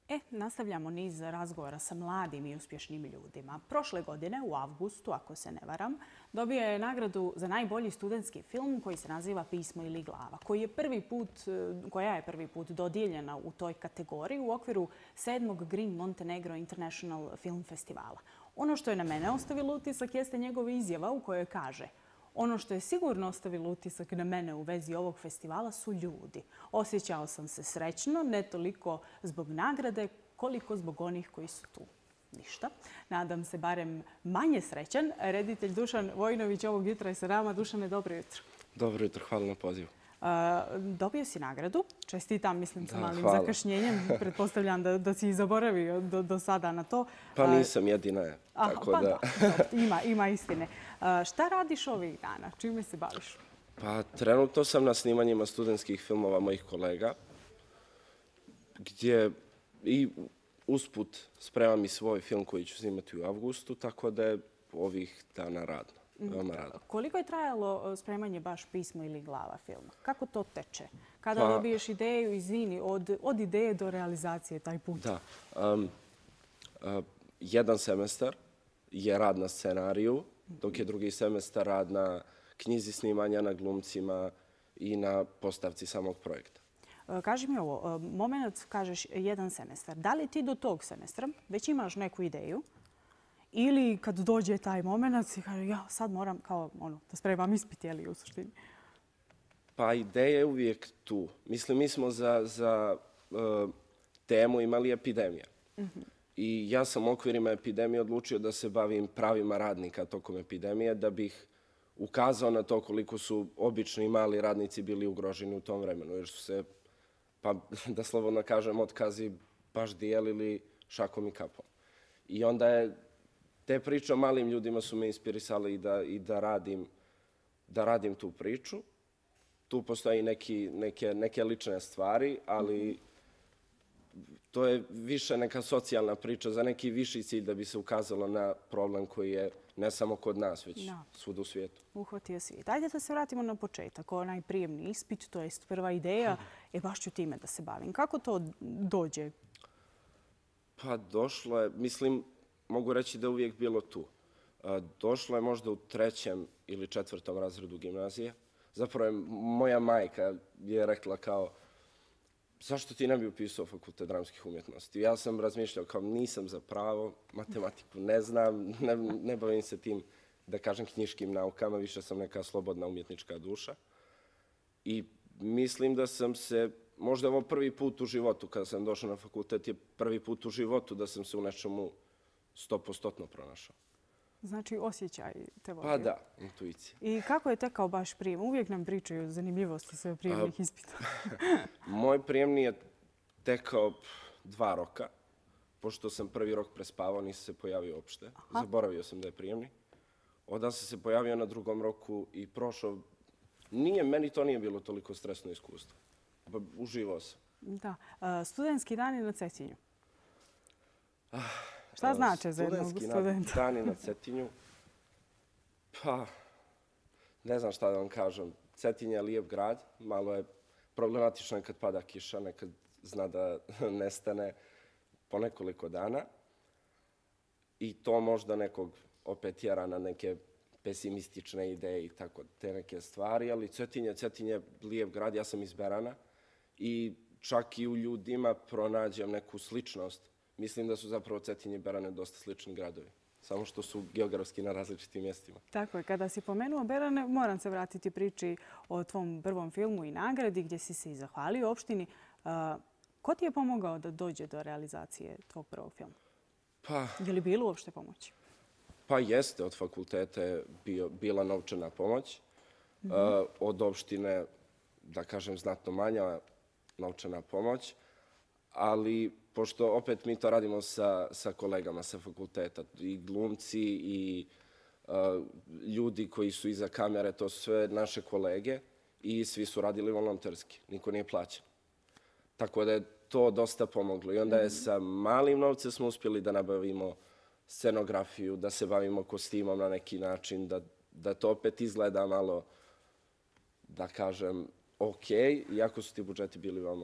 Nastavljamo niz razgovora sa mladim i uspješnim ljudima. Prošle godine, u avgustu, ako se ne varam, dobio je nagradu za najbolji studentski film koji se naziva Pismo ili glava, koja je prvi put dodijeljena u toj kategoriji u okviru 7. Green Montenegro International Film Festivala. Ono što je na mene ostavilo utisak jeste njegova izjava u kojoj kaže: ono što je sigurno ostavilo utisak na mene u vezi ovog festivala su ljudi. Osjećao sam se srećno, ne toliko zbog nagrade, koliko zbog onih koji su tu. Ništa. Nadam se barem manje srećan. Reditelj Dušan Vojinović ovog jutra je sa nama. Dušane, dobro jutro. Dobro jutro, hvala na pozivu. Dobio si nagradu. Čestitam, mislim, sa malim zakašnjenjem. Pretpostavljam da si zaboravio do sada na to. Pa nisam jedina. Ima istine. Šta radiš ovih dana? Čime se baviš? Pa trenutno sam na snimanjima studentskih filmova mojih kolega, gdje i usput spremam i svoj film koji ću snimati u avgustu, tako da je ovih dana radno. Veoma radno. Koliko je trajalo spremanje baš Pismo ili glava filma? Kako to teče? Kada dobiješ ideju, izvini, od ideje do realizacije taj put? Da. Jedan semestar je rad na scenariju, dok je drugi semestar rad na knjizi snimanja, na glumcima i na postavci samog projekta. Kaži mi ovo, moment kažeš jedan semestar. Da li ti do tog semestra već imaš neku ideju? Ili kad dođe taj moment si kaže ja sad moram da spremam ispit, jeli u suštini? Pa ideja je uvijek tu. Mislim, mi smo za temu imali epidemija. I ja sam u okvirima epidemije odlučio da se bavim pravima radnika tokom epidemije, da bih ukazao na to koliko su obični i mali radnici bili ugroženi u tom vremenu, jer su se, pa da slobodno kažem, otkazi baš dijelili šakom i kapom. I onda je te priče o malim ljudima su me inspirisale i da radim tu priču. Tu postoji neke lične stvari, ali to je više neka socijalna priča za neki viši cilj da bi se ukazalo na problem koji je ne samo kod nas, već svuda u svijetu. Uhvatio svijet. Ajde da se vratimo na početak. Onaj prijemni ispit, to je prva ideja, baš ću time da se bavim. Kako to dođe? Pa došlo je, mislim, mogu reći da je uvijek bilo tu. Došlo je možda u 3. ili 4. razredu gimnazije. Zapravo moja majka je rekla kao zašto ti ne bi upisao Fakultet dramskih umjetnosti? Ja sam razmišljao kao nisam za pravo, matematiku ne znam, ne bavim se tim, da kažem, knjiškim naukama, više sam neka slobodna umjetnička duša. I mislim da sam se, možda ovo prvi put u životu, kada sam došao na fakultet, je prvi put u životu da sam se u nečemu 100% pronašao. Znači, osjećaj te vodio. Pa da, intuicija. I kako je tekao baš prijem? Uvijek nam pričaju zanimljivosti sve prijemnih ispita. Moj prijemni je tekao 2 roka. Pošto sam prvi rok prespavao, nisam se pojavio uopšte. Zaboravio sam da je prijemni. Onda sam se pojavio na 2. roku i prošao. Meni to nije bilo toliko stresno iskustvo. Uživao sam. Da. Studentski dani na Cetinju. Šta znače za jednog studenta? Studentski dani na Cetinju? Pa, ne znam šta da vam kažem. Cetinje je lijep grad, malo je problematično kad pada kiša, nekad zna da nestane po nekoliko dana. I to možda nekog opet tjera na neke pesimistične ideje i tako te neke stvari, ali Cetinje je lijep grad, ja sam iz Berana i čak i u ljudima pronađem neku sličnost. Mislim da su zapravo Cetinje i Berane dosta slični gradovi, samo što su geografski na različitim mjestima. Tako je. Kada si pomenuo Berane, moram se vratiti priči o tvom prvom filmu i nagradi gdje si se i zahvalio opštini. Ko ti je pomogao da dođe do realizacije tvog prvog filma? Je li bilo uopšte pomoći? Pa jeste, od fakulteta je bila novčana pomoć. Od opštine, da kažem, znatno manja novčana pomoć, ali pošto opet mi to radimo sa kolegama sa fakulteta, i glumci i ljudi koji su iza kamere, to su sve naše kolege i svi su radili volonterski, niko nije plaćen. Tako da je to dosta pomoglo i onda je sa malim novcem smo uspjeli da nabavimo scenografiju, da se bavimo kostimom na neki način, da to opet izgleda malo, da kažem, okej, iako su ti budžeti bili veoma mali.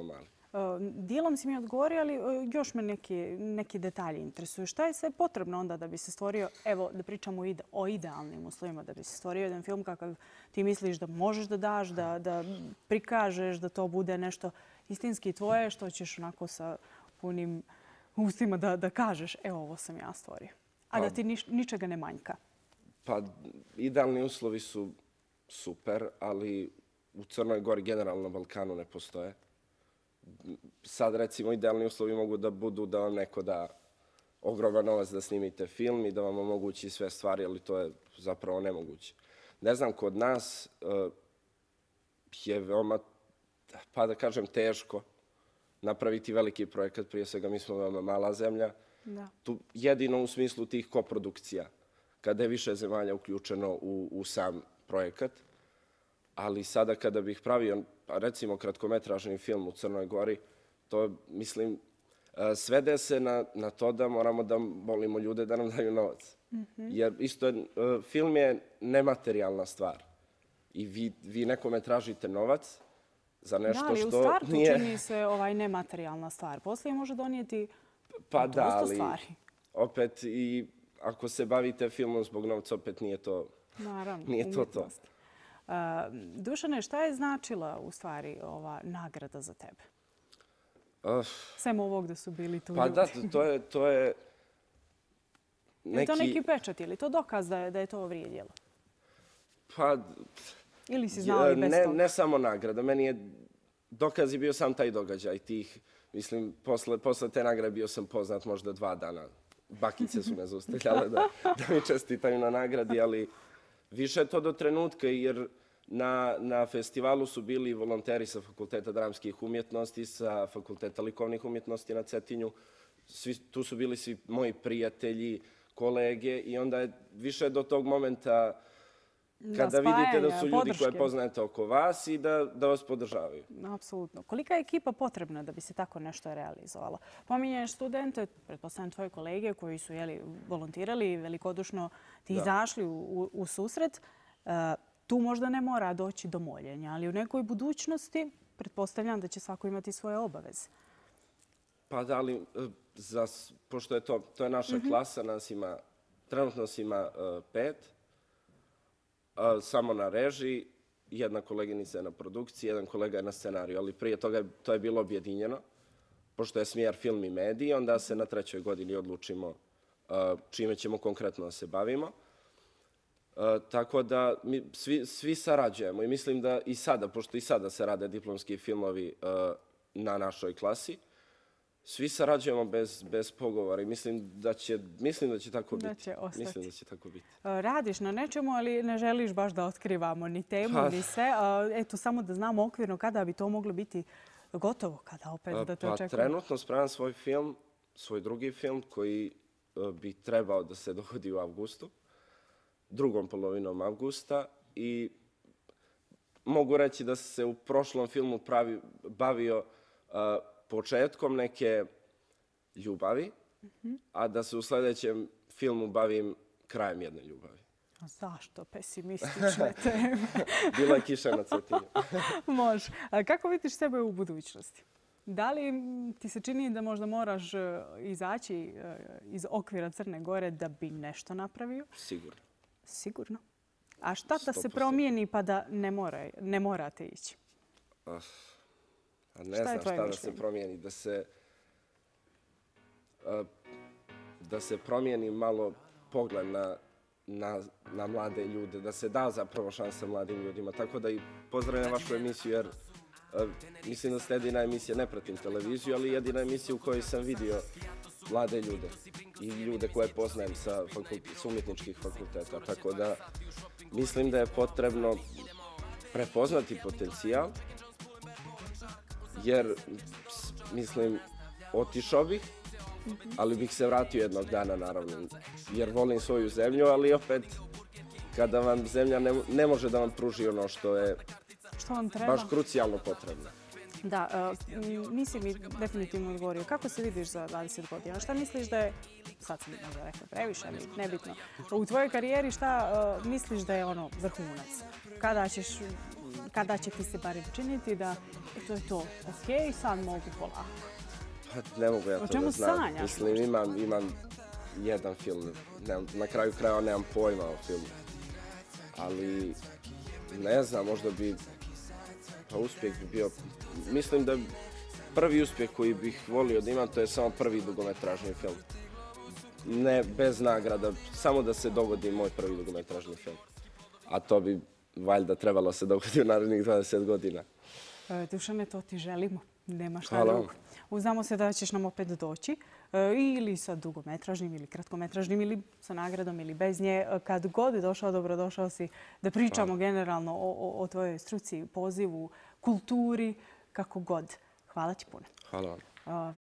Dijelom si mi odgovorio, ali još me neki detalji interesuju. Šta je sve potrebno onda da bi se stvorio, evo da pričamo o idealnim uslovima, da bi se stvorio jedan film kakav ti misliš da možeš da daš, da prikažeš, da to bude nešto istinski tvoje, što ćeš onako sa punim ustima da kažeš, evo ovo sam ja stvorio. A da ti ničega ne manjka. Pa idealni uslovi su super, ali u Crnoj Gori generalno na Balkanu ne postoje. Sad recimo idealni uslovi mogu da budu da vam neko da ogroman novac da snimite film i da vam omogući sve stvari, ali to je zapravo nemoguće. Ne znam, kod nas je veoma, pa da kažem, teško napraviti veliki projekat. Prije svega mi smo veoma mala zemlja. Tu jedino u smislu tih koprodukcija, kada je više zemalja uključeno u sam projekat. Ali sada kada bih pravio, recimo, kratkometražni film u Crnoj Gori, to, mislim, svede se na to da moramo da molimo ljude da nam daju novac. Jer isto, film je nematerijalna stvar. I vi nekome tražite novac za nešto što nije... Da, ali u startu čini se nematerijalna stvar. Poslije može donijeti dosta stvari. Opet, i ako se bavite filmom zbog novca, opet nije to. Naravno, nije to. Dušane, šta je značila u stvari ova nagrada za tebe? Sem ovog da su bili tu ljudi. Pa da, to je neki... Je to neki pečat ili to dokaz da je to vrijedjelo? Pa... Ili si znao i bez toga? Ne samo nagrada. Meni je dokaz i bio sam taj događaj tih. Mislim, posle te nagrade bio sam poznat možda 2 dana. Bakice su me zaustavljale da mi čestitaju na nagradi, ali više je to do trenutka, jer na festivalu su bili volonteri sa Fakulteta dramskih umjetnosti, sa Fakulteta likovnih umjetnosti na Cetinju. Tu su bili svi moji prijatelji, kolege i onda je više do tog momenta kada vidite da su ljudi koje poznajete oko vas i da vas podržavaju. Apsolutno. Kolika je ekipa potrebna da bi se tako nešto realizovalo? Pominješ studente, pretpostavljam tvoje kolege koji su volontirali i velikodušno ti izašli u susret. Tu možda ne mora doći do moljenja, ali u nekoj budućnosti pretpostavljam da će svako imati svoje obaveze. Pa da, ali pošto je to je naša klasa, trenutno nas ima 5. Samo na režiji, 1 koleginica je na produkciji, 1 kolega je na scenariju, ali prije toga to je bilo objedinjeno, pošto je smjer film i mediji, onda se na 3. godini odlučimo čime ćemo konkretno da se bavimo. Tako da svi sarađujemo i mislim da i sada, pošto i sada se rade diplomski filmovi na našoj klasi, svi sarađujemo bez pogovora i mislim da će tako biti. Da će ostati. Mislim da će tako biti. Radiš na nečemu, ali ne želiš baš da otkrivamo ni temu, ni sve. Eto, samo da znamo okvirno kada bi to moglo biti gotovo, kada opet da te očekujemo. Trenutno spremam svoj film, svoj drugi film koji bi trebao da se dogodi u avgustu, drugom polovinom avgusta, i mogu reći da se u prošlom filmu bavio početkom neke ljubavi, a da se u sljedećem filmu bavim krajem jedne ljubavi. A zašto pesimistične teme? Bila je kiša na Cetinju. Može. A kako vidiš sebe u budućnosti? Da li ti se čini da možda moraš izaći iz okvira Crne Gore da bi nešto napravio? Sigurno. Sigurno. A šta da se promijeni pa da ne morate ići? Ne znam šta da se promijeni. Da se promijeni malo pogled na mlade ljude, da se da zapravo šansa mladim ljudima. Tako da i pozdravljam vašu emisiju, jer mislim da ste jedina emisija, ne pratim televiziju, ali jedina emisija u kojoj sam vidio mlade ljude i ljude koje poznajem sa umjetničkih fakulteta. Tako da mislim da je potrebno prepoznati potencijal, jer, mislim, otišao bih, ali bih se vratio jednog dana, naravno, jer volim svoju zemlju, ali opet, kada vam zemlja ne može da vam pruži ono što je baš krucijalno potrebno. Da, nisi mi definitivno odgovorio. Kako se vidiš za 20 godina? Šta misliš da je, sad sam možda rekla previše, ali nebitno, u tvojoj karijeri šta misliš da je vrhunac? Kada ćeš kada će ti se barem činiti da to je to, ok, sad mogu polako? Pa ne mogu ja to da znam. O čemu sanjaš? Mislim, imam jedan film. Na kraju krajeva nemam pojma o filmu. Ali, ne znam, možda bi... Pa uspjeh bi bio... Mislim da prvi uspjeh koji bih volio da imam, to je samo prvi dugometražni film. Ne, bez nagrada, samo da se dogodi moj prvi dugometražni film. A to bi valjda trebalo se dogoditi u narednih 20 godina. Dušane, to ti želimo. Nema šta Hvala drugo. vam. Uznamo se da ćeš nam opet doći ili sa dugometražnim ili kratkometražnim ili sa nagradom ili bez nje. Kad god je došao, dobrodošao si da pričamo generalno o tvojoj struci, pozivu, kulturi, kako god. Hvala ti puno. Hvala vam.